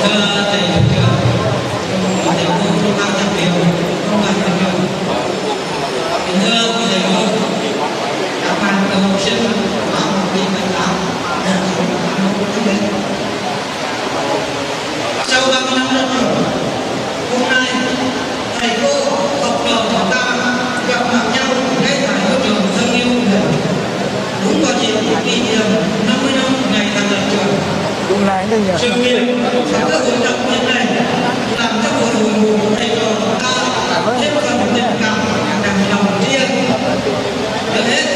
thưa thầy hiệu trưởng, thầy cô trong ban giám hiệu, công đoàn nhà trường, kính thưa quý thầy cô, các bạn từ học sinh khóa 1918 sau 30 năm ra trường, hôm nay thầy cô học trò chúng ta gặp mặt nhau ngay tại ngôi trường thân yêu của mình, đúng vào dịp kỷ niệm 50 năm ngày thành lập trường. Sự kiện và các hoạt động như này làm cho hội hội ngũ thầy trò chúng ta thêm phần tình cảm đầm lòng riêng. Trước hết